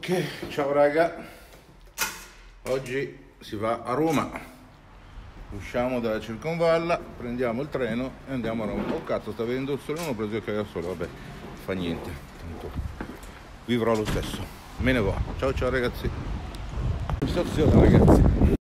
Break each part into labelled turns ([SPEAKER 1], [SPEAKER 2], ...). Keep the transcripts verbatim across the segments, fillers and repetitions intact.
[SPEAKER 1] Ok, ciao raga, oggi si va a Roma, usciamo dalla Circonvalla, prendiamo il treno e andiamo a Roma. Oh cazzo, sta venendo il sole, non ho preso il cagassole, vabbè, fa niente, tanto vivrò lo stesso, me ne va. Ciao ciao ragazzi, stazione ragazzi.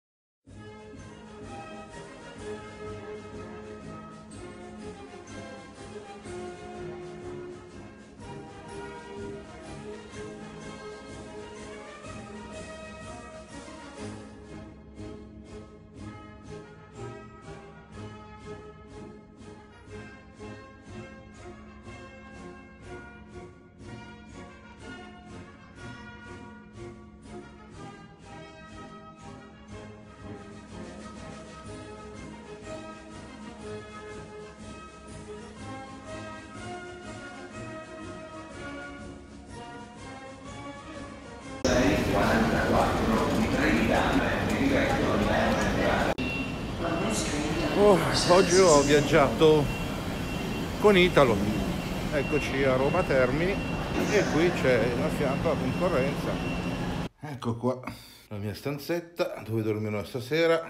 [SPEAKER 1] Oh, oggi ho viaggiato con Italo, eccoci a Roma Termini e qui c'è a fianco la concorrenza. Ecco qua la mia stanzetta dove dormirò stasera,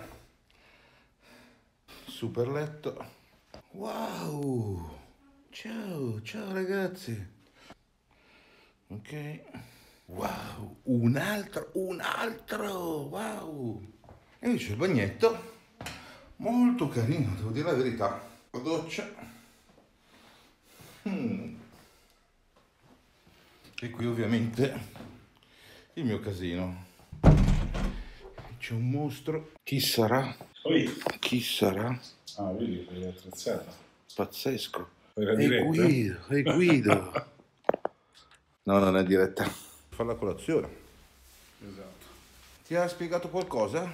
[SPEAKER 1] super letto. Wow, ciao, ciao ragazzi. Ok, wow, un altro, un altro, wow. E qui c'è il bagnetto. Molto carino, devo dire la verità. La doccia. Hmm. E qui ovviamente il mio casino. C'è un mostro. Chi sarà?
[SPEAKER 2] Oi.
[SPEAKER 1] Chi sarà?
[SPEAKER 2] Ah, vedi, sei attrezzata.
[SPEAKER 1] Pazzesco.
[SPEAKER 2] È
[SPEAKER 1] Guido, è Guido. No, non è diretta. Fa la colazione.
[SPEAKER 2] Esatto.
[SPEAKER 1] Ti ha spiegato qualcosa?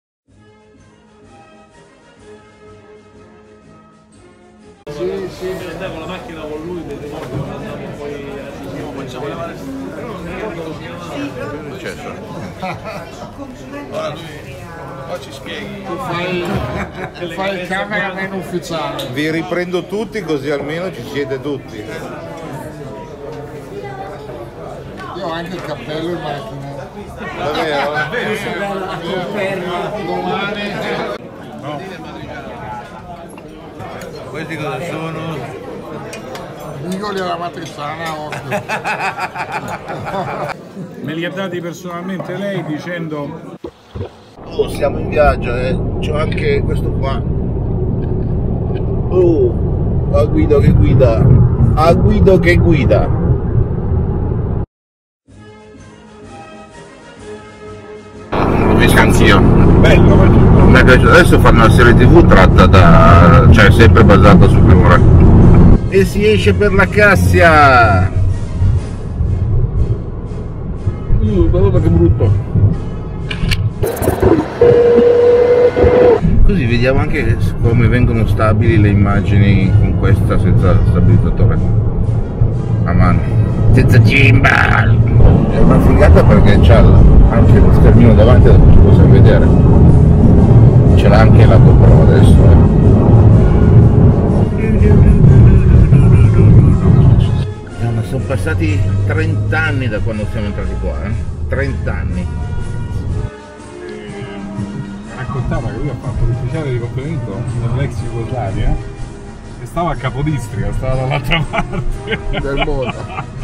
[SPEAKER 3] Sì, sì, andai con la macchina con lui, vedevo poi facciamo lavare.
[SPEAKER 1] Che è successo?
[SPEAKER 3] Ora tu poi ci spieghi.
[SPEAKER 4] Tu fai, tu fai il cameraman ufficiale.
[SPEAKER 1] Vi riprendo tutti così almeno ci siete tutti.
[SPEAKER 4] Io ho anche il cappello in macchina.
[SPEAKER 1] Davvero?
[SPEAKER 4] La conferma domani.
[SPEAKER 1] Questi cosa sono?
[SPEAKER 4] Migoli alla matriciana, occhio.
[SPEAKER 2] Me li ha dati personalmente lei dicendo:
[SPEAKER 1] Oh, siamo in viaggio, eh. C'ho anche questo qua. Oh, a Guido che guida. A Guido che guida. L'ho visto anch'io.
[SPEAKER 2] bello, bello.
[SPEAKER 1] Mi è piaciuto. Adesso fanno una serie tv tratta da, cioè sempre basata su Piora. E si esce per la Cassia. Uh, guarda che brutto. Così vediamo anche come vengono stabili le immagini con questa senza stabilizzatore a mano, senza gimbal. È una figata perché c'ha anche lo schermino davanti da cui si può vedere. Ce l'ha anche la GoPro adesso, eh. Ma sono passati trenta anni da quando siamo entrati qua, eh? trenta anni.
[SPEAKER 2] Raccontava che lui ha fatto l'ufficiale di complemento nell'ex Jugoslavia e stava a Capodistria, stava dall'altra parte
[SPEAKER 4] Del mondo.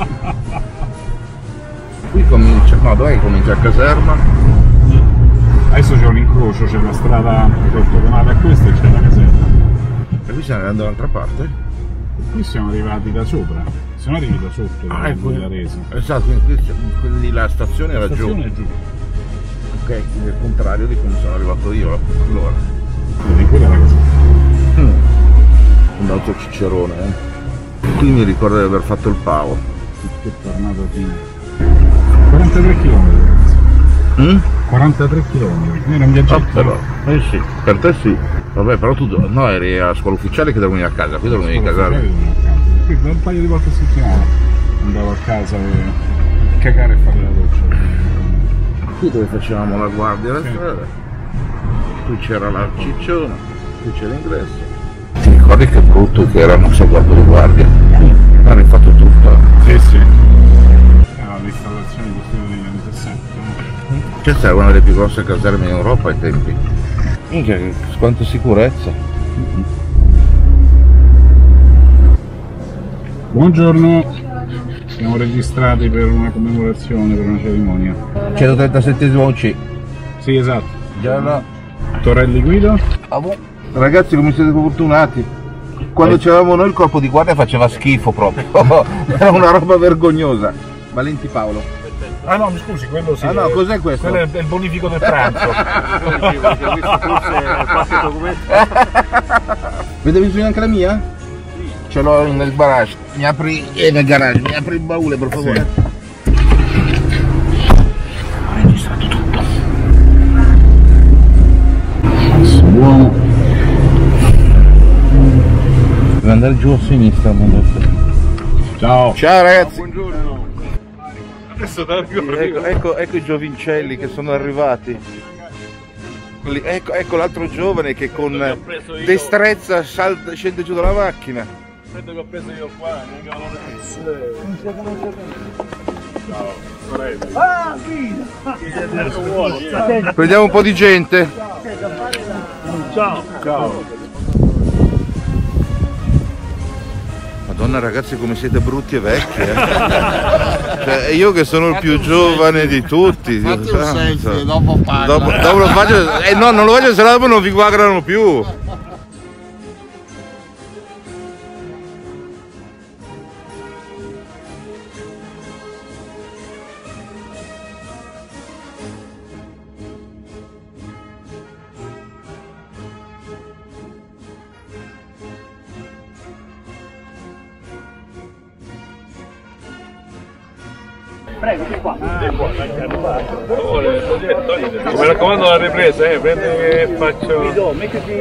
[SPEAKER 1] Qui comincia, no, dov'è che comincia? A Caserma?
[SPEAKER 2] Adesso c'è un incrocio, c'è la strada ortogonale a questa e c'è la caserma.
[SPEAKER 1] E qui stiamo andando dall'altra parte?
[SPEAKER 2] Qui siamo arrivati da sopra, siamo arrivati da sotto, da
[SPEAKER 1] Ah, ecco.
[SPEAKER 2] Resi.
[SPEAKER 1] Esatto, qui, quindi la stazione era giù.
[SPEAKER 2] Stazione giù.
[SPEAKER 1] Ok, quindi è il contrario di come sono arrivato io allora.
[SPEAKER 2] Vedi, quella è la caserma.
[SPEAKER 1] Mm. Un altro ciccerone, eh. Qui mi ricordo di aver fatto il pavo.
[SPEAKER 2] Tutto è tornato qui. quarantatré chilometri ragazzi.
[SPEAKER 1] Mm?
[SPEAKER 2] quarantatré chilometri, noi non viaggiamo.
[SPEAKER 1] Ah, però, eh sì, per te sì. Vabbè, però tu no, eri a scuola ufficiale che dormivi a casa, qui dormivi a casa.
[SPEAKER 2] Qui un paio di volte a settimana andavo a casa per cagare e fare la doccia.
[SPEAKER 1] Qui dove facevamo la guardia alla
[SPEAKER 2] Sì.
[SPEAKER 1] strada. Qui c'era la cicciona, qui c'era l'ingresso. Ti ricordi che brutto che era il nostro guardia di guardia? Hanno fatto tutto.
[SPEAKER 2] Sì, sì. Era l'installazione di questi
[SPEAKER 1] Questa era una delle più grosse caserme in Europa ai tempi. Minchia, quanta sicurezza.
[SPEAKER 2] Buongiorno, siamo registrati per una commemorazione, per una cerimonia.
[SPEAKER 1] centotrentasette C.
[SPEAKER 2] Sì, esatto.
[SPEAKER 1] Gialla.
[SPEAKER 2] Torelli Guido.
[SPEAKER 1] Ragazzi, come siete fortunati. Quando
[SPEAKER 2] Eh.
[SPEAKER 1] c'eravamo noi il corpo di guardia faceva schifo proprio. Era una roba vergognosa. Valenti Paolo.
[SPEAKER 2] Ah no, mi scusi, quello sì.
[SPEAKER 1] Ah no, cos'è questo?
[SPEAKER 2] Quello è il bonifico del pranzo.
[SPEAKER 1] Avete bisogno anche la mia? Sì. Ce l'ho nel garage. Mi apri eh, nel garage, mi apri il baule per favore. Sì. Ho registrato tutto. Buono. Devo andare giù a sinistra, mi ha detto.
[SPEAKER 2] Ciao.
[SPEAKER 1] Ciao ragazzi.
[SPEAKER 2] Buongiorno. Adesso
[SPEAKER 1] Ecco, ecco, ecco i giovincelli che sono arrivati. Quelli- ecco ecco l'altro giovane che con destrezza salta, scende giù dalla macchina.
[SPEAKER 3] Credo che ho preso io qua, non
[SPEAKER 1] Ah, prendiamo un po' di gente.
[SPEAKER 3] Ciao. Ciao.
[SPEAKER 1] Madonna ragazzi, come siete brutti e vecchi, eh? Cioè, io che sono il più giovane di tutti.
[SPEAKER 4] Fatti
[SPEAKER 1] Dio
[SPEAKER 4] un
[SPEAKER 1] santo.
[SPEAKER 4] selfie, dopo parla.
[SPEAKER 1] Dopo, dopo lo faccio. Eh no, non lo faccio, se no dopo non vi guardano più.
[SPEAKER 3] Prego, di qua. Mi raccomando la ripresa, eh, prendi che faccio.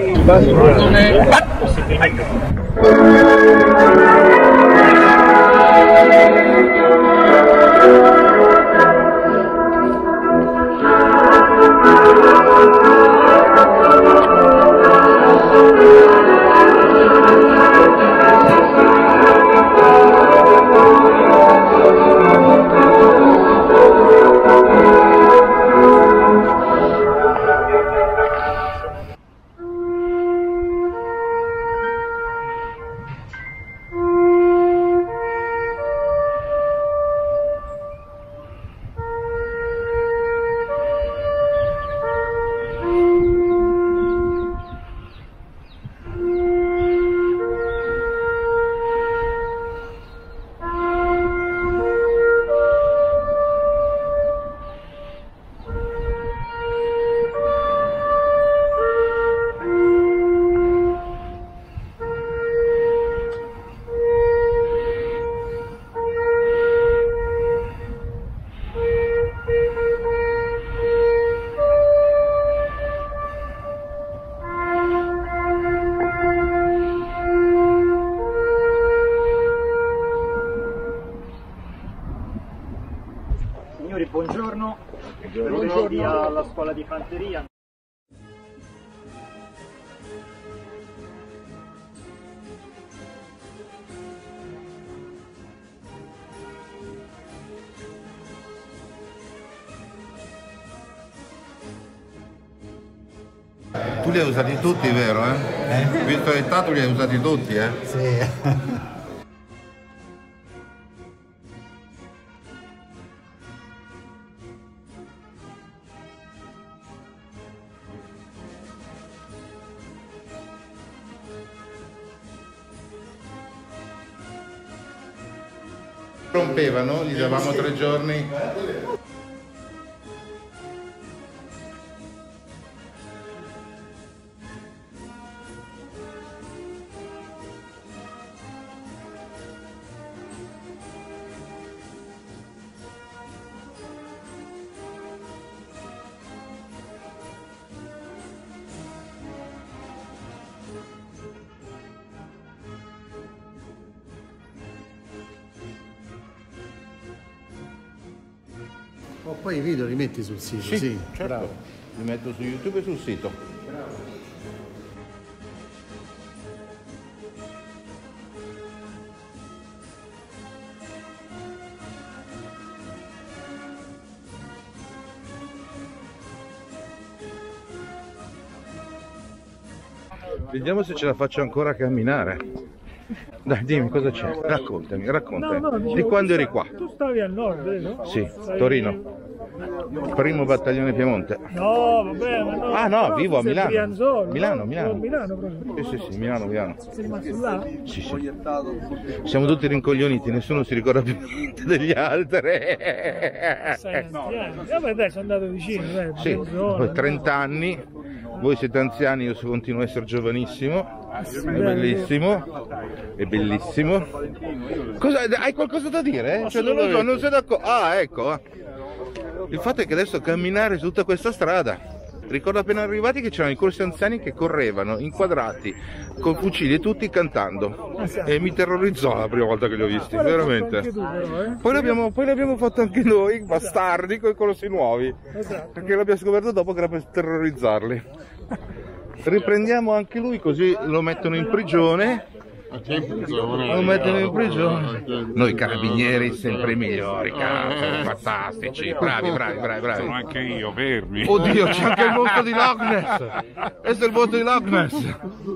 [SPEAKER 5] Signori, buongiorno. Benvenuti alla scuola di fanteria.
[SPEAKER 1] Tu li hai usati tutti, vero? Eh? eh? Visto l'età tu li hai usati tutti, eh?
[SPEAKER 4] Sì.
[SPEAKER 1] Rompevano, gli davamo tre giorni.
[SPEAKER 4] O poi i video li metti sul sito, sì,
[SPEAKER 1] Sì, certo.
[SPEAKER 4] bravo.
[SPEAKER 1] Li metto su YouTube e sul sito. Vediamo se ce la faccio ancora a camminare. Dai, dimmi cosa c'è. Raccontami, raccontami.
[SPEAKER 6] No, no, dicevo,
[SPEAKER 1] di quando eri
[SPEAKER 6] tu
[SPEAKER 1] qua?
[SPEAKER 6] Tu stavi al nord, vero?
[SPEAKER 1] Sì,
[SPEAKER 6] Stavi...
[SPEAKER 1] Torino. Primo battaglione Piemonte.
[SPEAKER 6] No, vabbè, ma no.
[SPEAKER 1] Ah no,
[SPEAKER 6] però
[SPEAKER 1] vivo a
[SPEAKER 6] sei
[SPEAKER 1] Milano.
[SPEAKER 6] Brianzolo,
[SPEAKER 1] Milano,
[SPEAKER 6] no?
[SPEAKER 1] Milano.
[SPEAKER 6] Milano proprio.
[SPEAKER 1] Sì, sì, sì, Milano, Milano.
[SPEAKER 6] Sei rimasto là?
[SPEAKER 1] Sì, sì. Siamo tutti rincoglioniti, nessuno si ricorda più niente degli altri.
[SPEAKER 6] Senti, eh. Vabbè, dai, sono andato vicino, dai.
[SPEAKER 1] Sì,
[SPEAKER 6] Brianzolo,
[SPEAKER 1] trenta anni, voi siete anziani, io continuo a essere giovanissimo, è bellissimo, è bellissimo. Cosa, hai qualcosa da dire? Cioè, non lo so, non sei d'accordo. Ah, ecco. Il fatto è che adesso camminare su tutta questa strada, ricordo appena arrivati che c'erano i corsi anziani che correvano inquadrati con fucili e tutti cantando e mi terrorizzò la prima volta che li ho visti,
[SPEAKER 6] Poi l'hai
[SPEAKER 1] veramente.
[SPEAKER 6] fatto anche tu, però, eh?
[SPEAKER 1] Poi l'abbiamo, poi l'abbiamo fatto anche noi, bastardi, con i corsi nuovi,
[SPEAKER 6] Esatto.
[SPEAKER 1] perché l'abbiamo scoperto dopo che era per terrorizzarli. Riprendiamo anche lui, così lo mettono in prigione. Lo mettono in prigione. Noi carabinieri sempre i migliori, cazzo, fantastici, bravi, bravi, bravi, bravi.
[SPEAKER 2] Sono anche io, fermi.
[SPEAKER 1] Oddio, c'è anche il volto di Loch Ness. Questo è il volto di Loch Ness.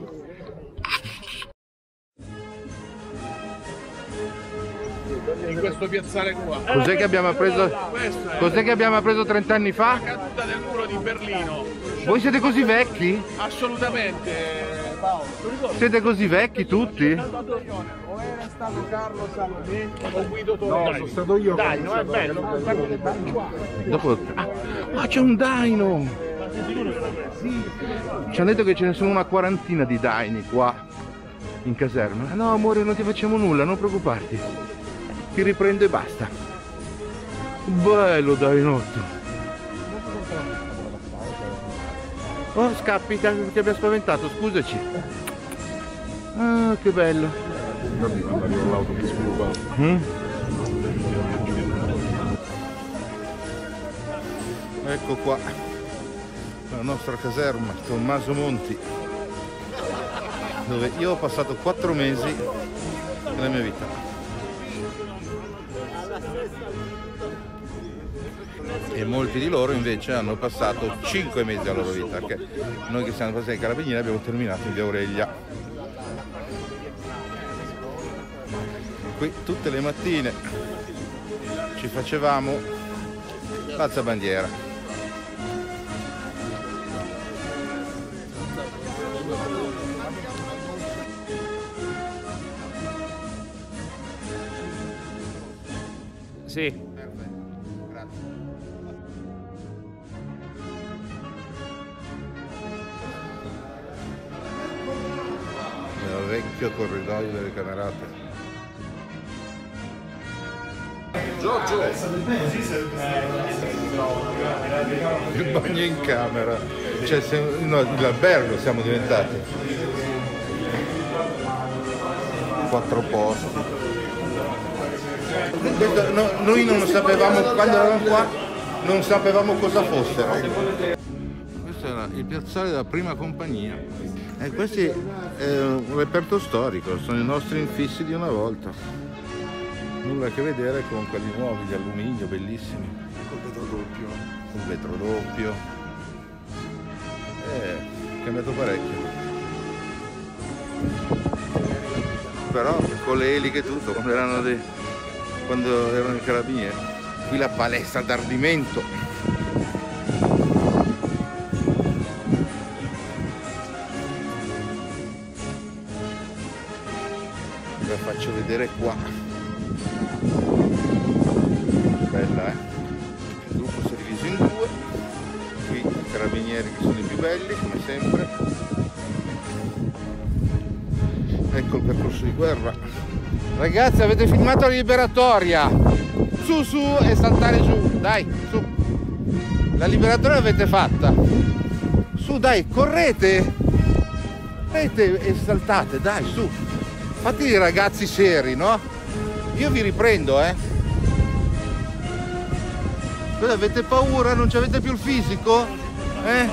[SPEAKER 3] In questo piazzale qua.
[SPEAKER 1] Cos'è che abbiamo preso? Cos'è che abbiamo preso trenta anni fa?
[SPEAKER 3] La caduta del muro di Berlino.
[SPEAKER 1] Voi siete così vecchi?
[SPEAKER 3] Assolutamente, Paolo.
[SPEAKER 1] Siete così vecchi tutti?
[SPEAKER 3] O era stato Carlo Salomè o Guido Torino? No, sono stato io. Dai, non è bello, parlo del Banjuano.
[SPEAKER 1] Dopo... Ah, ah, c'è un daino! Ci hanno detto che ce ne sono una quarantina di daini qua in caserma. Ah, no amore, non ti facciamo nulla, non preoccuparti. Ti riprendo e basta. Bello dainotto. Oh, scappi, ti abbia spaventato, scusaci. Ah, che bello. Mm? Ecco qua la nostra caserma Tommaso Monti, dove io ho passato quattro mesi della mia vita. E molti di loro invece hanno passato cinque mesi della loro vita, perché noi che siamo passati ai carabinieri abbiamo terminato in via Aurelia. Qui tutte le mattine ci facevamo l'alzabandiera.
[SPEAKER 3] Sì.
[SPEAKER 1] Nel vecchio corridoio delle Camerate.
[SPEAKER 3] Giorgio!
[SPEAKER 1] Il bagno in camera, cioè se, no, l'albergo siamo diventati. Quattro posti. Questo, no, noi non sapevamo, quando eravamo qua, non sapevamo cosa fossero. Questo era il piazzale della prima compagnia. E questi è un reperto storico, sono i nostri infissi di una volta. Nulla a che vedere con quelli nuovi di alluminio, bellissimi. Col vetro doppio. Col vetro doppio. Eh, cambiato parecchio. Però con le eliche e tutto, quando erano, dei, quando erano i carabinieri. Qui la palestra d'ardimento. La faccio vedere qua. Bella, eh? Il gruppo si è diviso in due. Qui i carabinieri che sono i più belli, come sempre. Ecco il percorso di guerra. Ragazzi, avete filmato la liberatoria. Su, su e saltare giù. Dai, su. La liberatoria l'avete fatta. Su, dai, correte. Correte e saltate, dai, su. Fate i ragazzi seri, no? Io vi riprendo, eh. Cosa, avete paura? Non ci avete più il fisico? Eh?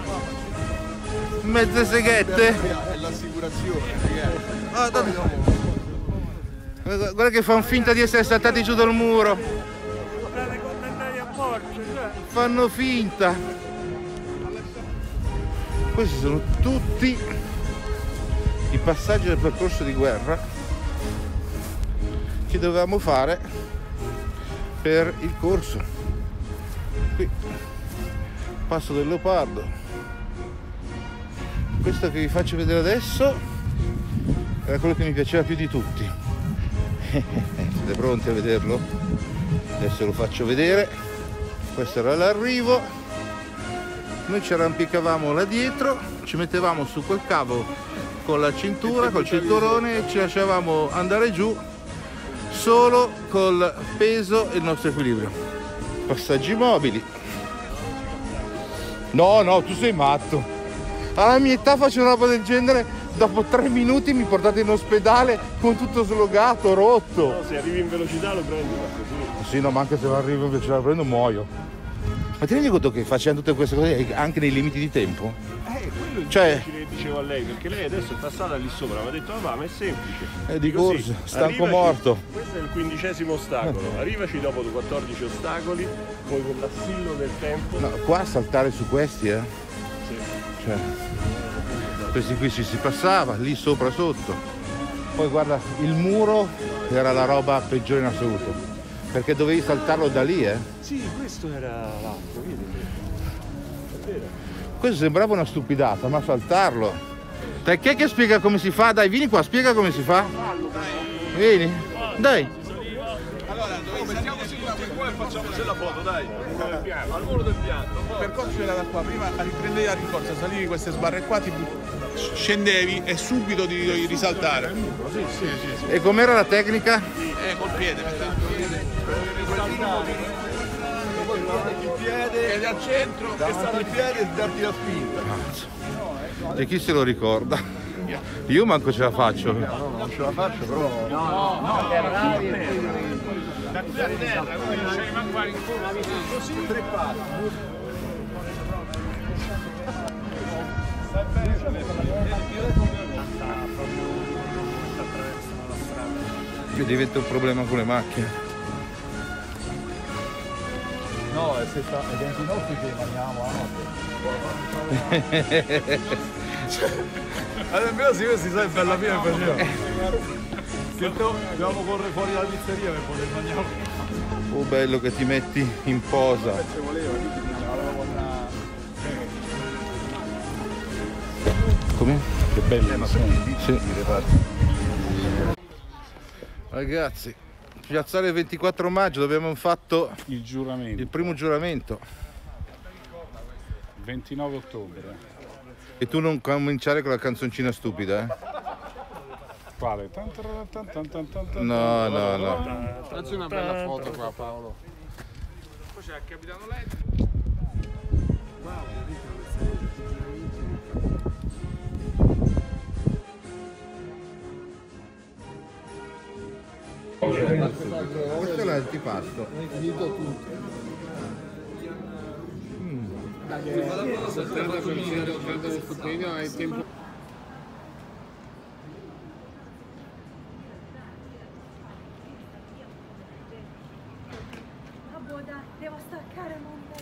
[SPEAKER 1] Mezze seghette?
[SPEAKER 3] È l'assicurazione,
[SPEAKER 1] Ah, guarda che fanno finta di essere saltati giù dal muro. Fanno finta. Questi sono tutti i passaggi del percorso di guerra che dovevamo fare per il corso. Qui, passo del leopardo. Questo che vi faccio vedere adesso era quello che mi piaceva più di tutti. Siete pronti a vederlo? Adesso lo faccio vedere. Questo era l'arrivo. Noi ci arrampicavamo là dietro, ci mettevamo su quel cavo con la cintura, col cinturone e ci lasciavamo andare giù solo col peso e il nostro equilibrio. Passaggi mobili. No, no, tu sei matto. Alla mia età faccio una roba del genere, dopo tre minuti mi portate in ospedale con tutto slogato, rotto.
[SPEAKER 7] No, se arrivi in velocità lo prendi, ma così.
[SPEAKER 1] Sì, no, ma anche se arrivo in velocità lo prendo muoio. Ma ti rendi conto che facendo tutte queste cose anche nei limiti di tempo?
[SPEAKER 7] Eh, quello
[SPEAKER 1] Cioè,
[SPEAKER 7] che dicevo a lei, perché lei adesso è passata lì sopra, mi ha detto, ah, ma è semplice.
[SPEAKER 1] È di
[SPEAKER 7] Così,
[SPEAKER 1] corsa, stanco
[SPEAKER 7] arrivaci,
[SPEAKER 1] morto.
[SPEAKER 7] Questo è il quindicesimo ostacolo, arrivaci dopo quattordici ostacoli, poi con l'assillo del tempo.
[SPEAKER 1] No, qua saltare su questi, eh?
[SPEAKER 7] Sì.
[SPEAKER 1] Cioè, questi qui ci si passava, lì sopra sotto. Poi guarda, il muro era la roba peggiore in assoluto. Perché dovevi saltarlo da lì, eh?
[SPEAKER 7] Sì, questo era l'altro, vedi? È vero.
[SPEAKER 1] Questo sembrava una stupidata, ma saltarlo. Dai, chi è che spiega come si fa? Dai, vieni qua, spiega come si fa. Vieni, dai.
[SPEAKER 3] Allora, mettiamoci qua e facciamoci la foto, dai. Al muro del piano. Il percorso era da qua, prima riprendevi la rincorsa, salivi queste sbarre qua, ti scendevi e subito ti risaltare.
[SPEAKER 7] Sì, sì, sì, sì.
[SPEAKER 1] E com'era la tecnica?
[SPEAKER 3] Eh, col piede, il piede ed al centro e stare il piede e darti la spinta.
[SPEAKER 1] E chi se lo ricorda? Io manco ce la faccio.
[SPEAKER 3] No, non ce la faccio, però. No, no, che bravi. Da qui a terra, come non c'è manco qua in così tre passi.
[SPEAKER 1] Che diventa un problema con le macchine.
[SPEAKER 3] No, è dentro i nostri che rimaniamo a notte. Allora, sì, questi sai, bella mia faceva. Che dobbiamo correre fuori dalla pizzeria per poter mangiare.
[SPEAKER 1] Oh, bello che ti metti in posa. Come?
[SPEAKER 2] Che bello.
[SPEAKER 1] Sì. Ragazzi, piazzale ventiquattro maggio, abbiamo fatto
[SPEAKER 2] Il giuramento.
[SPEAKER 1] il primo giuramento.
[SPEAKER 2] ventinove ottobre.
[SPEAKER 1] E tu non cominciare con la canzoncina stupida, eh?
[SPEAKER 2] Quale? Tan tan tan tan tan tan tan.
[SPEAKER 1] No, no, no.
[SPEAKER 4] Facci una bella foto qua, Paolo.
[SPEAKER 3] Poi c'è il capitano Led.
[SPEAKER 1] Questo è l'antipasto.
[SPEAKER 4] Finito tutto. Mm. Dai, hai tempo.